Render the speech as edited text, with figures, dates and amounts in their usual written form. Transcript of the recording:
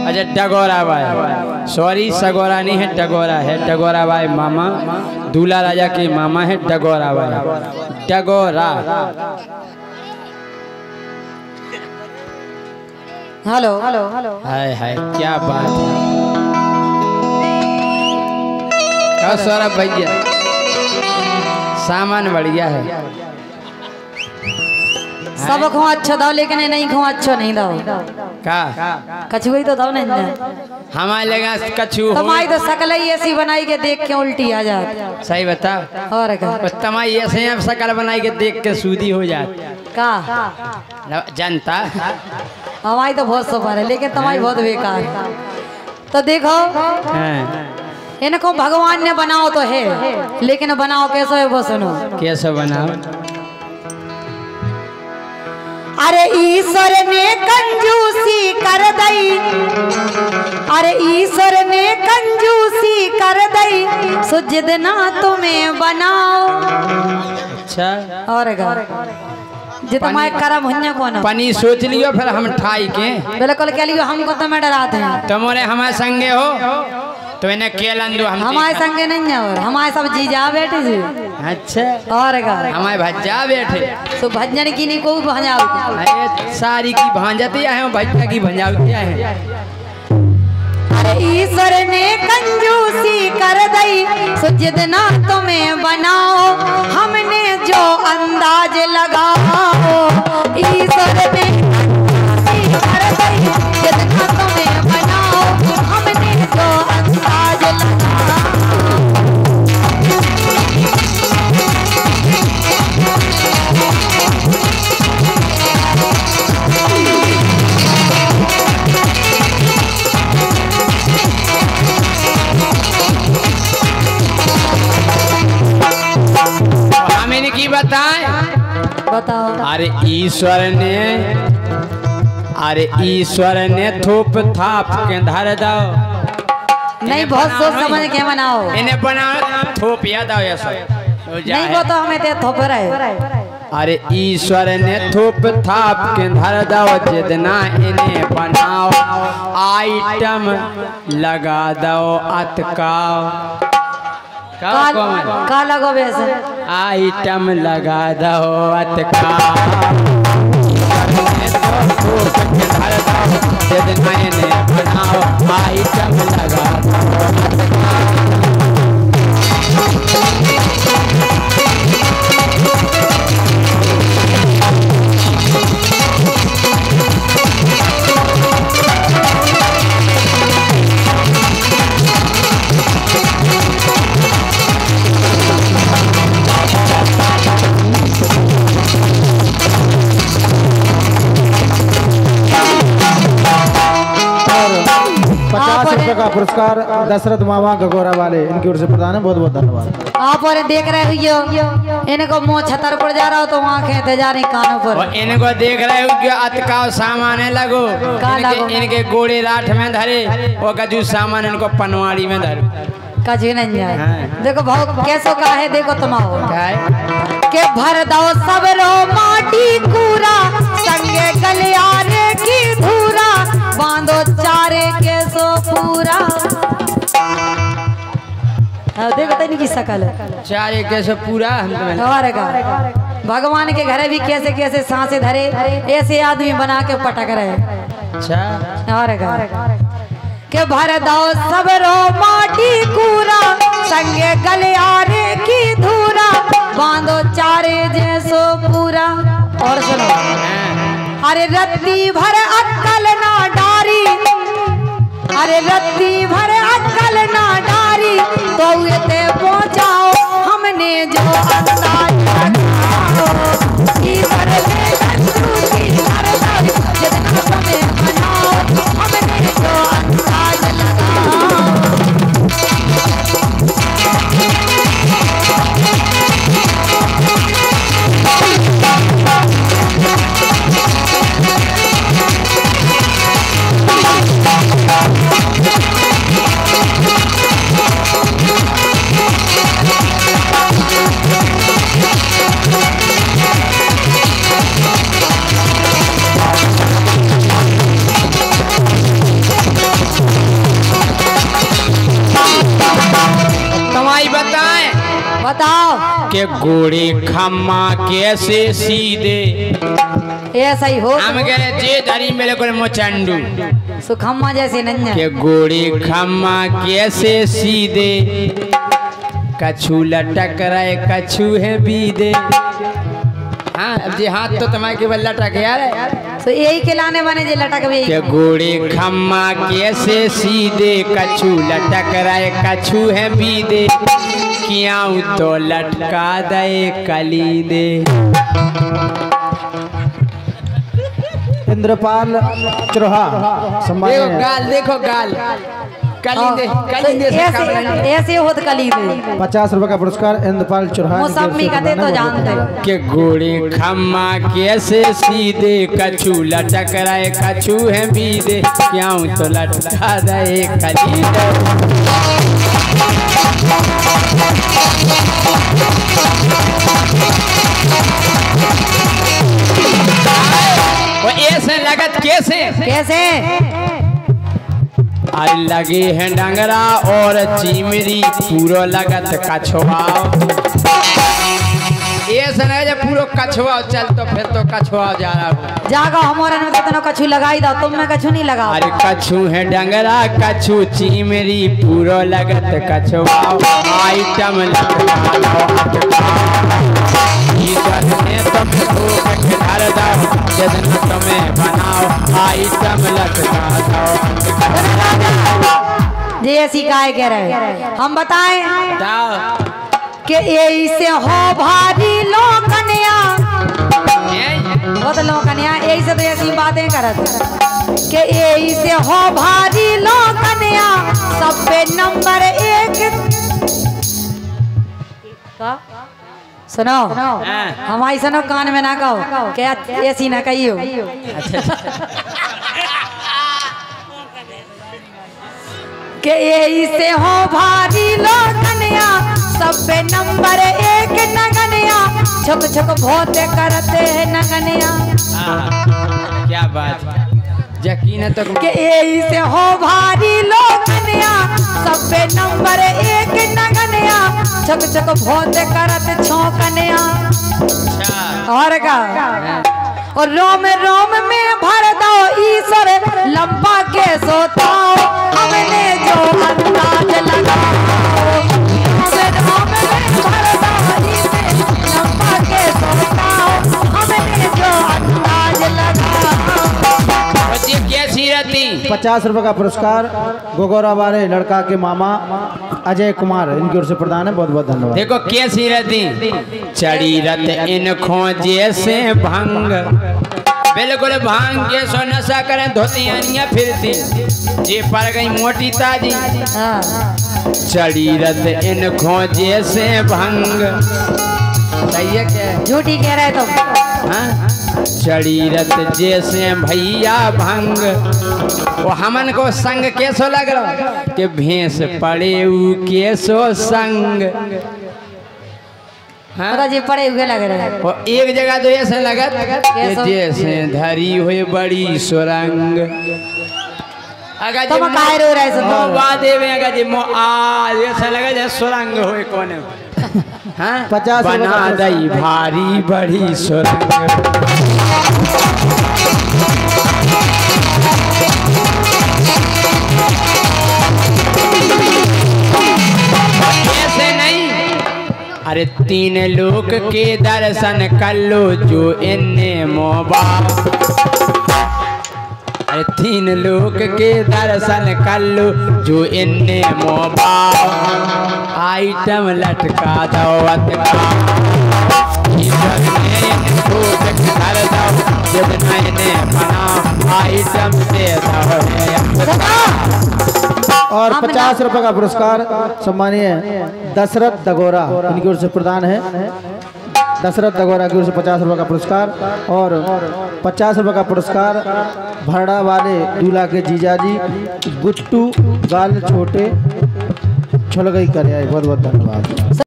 अच्छा डगोरा भाई, सॉरी सगोरा नहीं है, डगोरा है। डगोरा भाई मामा, दूल्हा राजा के मामा है डगोरा भाई। डगोरा। Hello hello hello. Hi hi क्या बात है। क्या सौरभ भैया सामान बढ़िया है। सब खो अच्छा दो लेकिन नहीं खो अच्छा नहीं दो का कछु ही तो दो नहीं हमारे लगा कछु तमाई तो शकल ही ऐसी बनाई के देख के उल्टी आ जाती। सही बता। और क्या तमाई ऐसे शकल बनाई के देख के सूदी हो जाती का जनता। हमारी तो बहुत सफर है लेकिन तुम्हारी बहुत बेकार है। तो देखो इनको भगवान ने बनाओ तो है लेकिन बनाओ कैसे है वो सुनो। कैसे बनाओ। अरे ईश्वर ने कंजूसी कर दई, अरे ईश्वर ने कंजूसी कर दई, सुजद ना तुम्हें बनाओ। अच्छा और जितना करम हुन्ने को ना पनी सोच लियो फिर हम ठाई के बिल्कुल कह लियो हमको तो मैं डराते हैं। तुम्हारे हमारे संगे हो तो इन्हें केलन दो हम हमारे संगे नहीं है और हमारे सब जीजा बैठे जी। अच्छा और हमारे भज्जा बैठे तो भजन की नहीं को भंजाओ सारी की भांजती है भज्जा की भंजाओ क्या है। अरे ईश्वर ने कंजूसी कर दई, सुजद ना तुम्हें बनाओ, हमने जो अंदाज लगाओ। ईश्वर ने कंजूसी कर दई, सुजद ना तुम्हें बनाओ, हमने जो अंदाज लगाओ। की बताएं बताओ। अरे ईश्वर ने थूप थाप के धर दो। नहीं बहुत सोच समझ के बनाओ। इन्हें बनाओ थोप याद आओ ऐसा नहीं वो तो हमें ते थोप रहे। अरे ईश्वर ने थूप थाप के धर दो, जितना इन्हें बनाओ, आइटम लगा दो अतकाओ। का लगो वैसे आइटम लगा दो अतका। बनाओ आइटम लगा का पुरस्कार दशरथ मामा गगोरा वाले इनकी ओर से प्रदान है। बहुत बहुत धन्यवाद। आप और देख रहे हो इनको मुंह छतर पड़ जा रहा हो तो आंखें ते जा रही कानों पर। इनको देख रहे हो कि अतकाव सामान लगो इनके गोड़े लाठ में धरे और गजू सामान इनको पनवाड़ी में धरे कजी नहीं जाए। देखो भाव कैसो का है देखो तुम्हारो के भर दो सब रो माटी कूरा, संगे गलियारे की धूरा, बांधो चारे के सो पूरा। देखो तनी की शकल चारे के सो पूरा। भगवान के घरे भी कैसे कैसे सांसें धरे ऐसे आदमी बना के पटक रहे। अच्छा के भर दो सब रो माटी कूरा, संगे गलियारे की धूरा, बांधो चारे जैसो पूरा। और सुनो अरे रत्ती भर अक्कल ना डारी, अरे रत्ती भर अक्कल ना डारी, तो ते पहुंचाओ हमने जो अंदाज लगाओ। ईश्वर ने कंजूसी कर दई, जितना तुम्हें बनाओ, हमने जो अंदाज लगाओ। के गोड़े खम्मा कैसे सीधे ऐसा ही हो हम कह रहे जे धरी मेरे को मोचंडू सुखम्मा जैसे नन्या के गोड़े खम्मा कैसे सीधे कछु लटक रहे कछु है बीदे। हाँ अब जी हाथ तो तुम्हारे केवल लटक यार तो यही के लाने बने जे लटक भी के गोड़े खम्मा कैसे सीधे कछु लटक रहे कछु है बीदे क्यों तो लटका दे कली दे। इंद्रपाल चुरहा देखो सम्मानीय गाल देखो गाल कलिंदे कलिंदे से काम नहीं। ऐसे होत कली दे 50 रुपए का पुरस्कार इंद्रपाल चुरहा मौसमी का दे तो जानते के गोड़े खम्मा कैसे सीधे कछु लटक रहे कछु है बीदे क्यों तो लटका दे कली दे। वो ऐसे लगत कैसे कैसे अरे लगे हैं डंगरा और चिमरी पूरो लगत कछुआओ ऐसे नहीं जब पूरो कछुआओ चल तो फिर तो कछुआओ जा रहा हूँ जागा हमारा में कितना कछु लगाई दो तुम में कछु नहीं लगा। अरे कछु है डंगरा कछु चिमरी पूरो लगत कछुआओ आइटम लटका दो जदन तुम्हें बनाओ आइटम लटका दो। जी ऐसी काय कह रहे हम बताएं कि ऐसे हो भारी लोकनिया बहुत लोकनिया ऐसे तो ऐसी बातें करत कि ऐसे हो भारी लोकनिया सब पे नंबर 1 का सुनो हमारी सुनो कान में ना कहो क्या ऐसी ना कहियो के ऐसे हो भारी लोकनिया सब पे नंबर 1 नगनिया छुक छुक बहुत करते हैं नगनिया। क्या बात यकीन है तो के ऐसे हो भारी लोकनिया सब पे नंबर 1 नगनिया छुक छुक बहुत करते छोकनिया। और का और रोम रोम में भर दो ईश्वर लंबा के सोताओ हमने जो अंदाज लगाओ रोम में भर दो ईश्वर लंबा के सोताओ हमने जो अंदाज लगाओ। कैसी रहती 50 रुपए का पुरस्कार गोगोरा वाले लड़का के मामा अजय कुमार इनकी ओर से प्रदान है। बहुत बहुत धन्यवाद। देखो कैसी रहती चढ़ी रत इन खोजे से भंग बिल्कुल भांग के सो नशा करें धोती अनिया फिरती जे पर गई मोटी ताजी चढ़ी रत इन खोजे से भंग। सही है क्या झूठी कह रहे तुम। हाँ चढ़ी रत जैसे भैया भंग वो हमन को संग कैसो लग रहा कि भैंस पड़े कैसो संग। हाँ जी पड़े हुए लग रहे हैं। और एक जगह तो ऐसे लगत कि जैसे धरी हुई बड़ी सुरंग। अगर तुम काहे रो रहे हो? मो वादे में अगर जी मो आ ऐसा लगा जैसे सुरंग होए कोने। हाँ 50 बना दई भारी बड़ी सुरंग। ऐसे नहीं अरे 3 लोक के दर्शन कर लो जो इन्ने मोबा। अरे 3 लोक के दर्शन कर लो जो इन्ने मोबा आइटम लटका दो आइटम दे दो। और 50 रुपए का पुरस्कार सम्मानीय दशरथ दगोरा इनकी ओर से प्रदान है। दशरथ दगोरा की ओर से 50 रुपए का पुरस्कार और 50 रुपए का पुरस्कार भरड़ा वाले दूल्हा के जीजाजी गुट्टू गाल छोटे छुलगई करे। बहुत बहुत धन्यवाद।